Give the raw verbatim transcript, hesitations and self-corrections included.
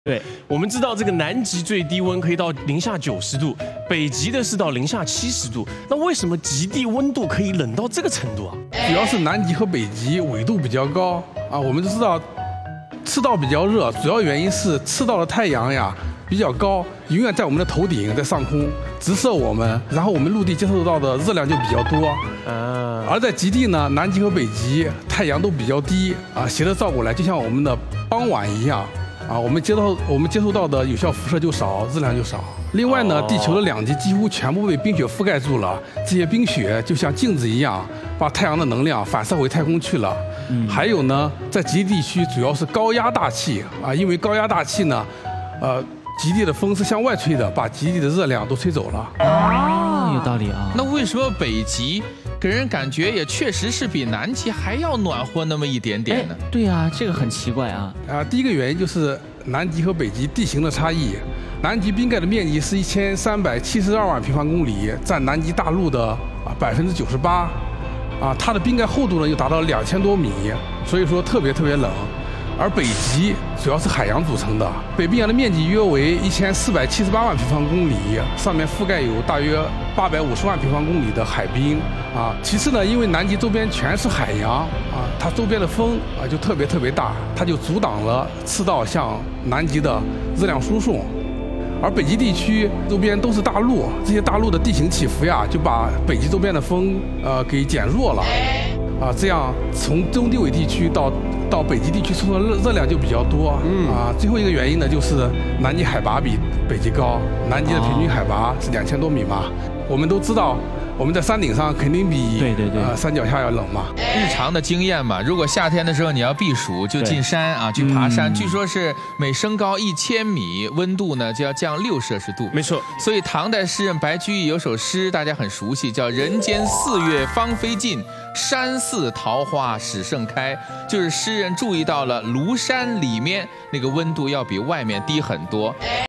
对，我们知道这个南极最低温可以到零下九十度，北极的是到零下七十度。那为什么极地温度可以冷到这个程度啊？ 主要是南极和北极纬度比较高啊。我们都知道，赤道比较热，主要原因是赤道的太阳呀比较高，永远在我们的头顶，在上空直射我们，然后我们陆地接受到的热量就比较多。啊，而在极地呢，南极和北极太阳都比较低啊，斜着照过来，就像我们的傍晚一样。 啊，我们接到我们接触到的有效辐射就少，热量就少。另外呢，地球的两极几乎全部被冰雪覆盖住了，这些冰雪就像镜子一样，把太阳的能量反射回太空去了。嗯、还有呢，在极地地区主要是高压大气啊，因为高压大气呢，呃，极地的风是向外吹的，把极地的热量都吹走了。 啊，有道理啊。 那为什么北极给人感觉也确实是比南极还要暖和那么一点点呢？ 对啊，这个很奇怪啊。 啊，第一个原因就是南极和北极地形的差异。南极冰盖的面积是一千三百七十二万平方公里，占南极大陆的啊百分之九十八。啊，它的冰盖厚度呢又达到两千多米，所以说特别特别冷。而北极主要是海洋组成的，北冰洋的面积约为一千四百七十八万平方公里，上面覆盖有大约八百五十万平方公里的海冰啊。其次呢，因为南极周边全是海洋啊，它周边的风啊就特别特别大，它就阻挡了赤道向南极的热量输送。而北极地区周边都是大陆，这些大陆的地形起伏呀，就把北极周边的风呃给减弱了啊，这样从中低纬地区到到北极地区输送的热热量就比较多。嗯啊，最后一个原因呢，就是南极海拔比北极高，南极的平均海拔是两千多米嘛。我们都知道，我们在山顶上肯定比对对对呃山脚下要冷嘛。 日常的经验嘛，如果夏天的时候你要避暑，就进山啊，去爬山。嗯、据说是每升高一千米，温度呢就要降六摄氏度。 没错， 所以唐代诗人白居易有首诗大家很熟悉，叫“人间四月芳菲尽，山寺桃花始盛开”，就是诗人注意到了庐山里面那个温度要比外面低很多。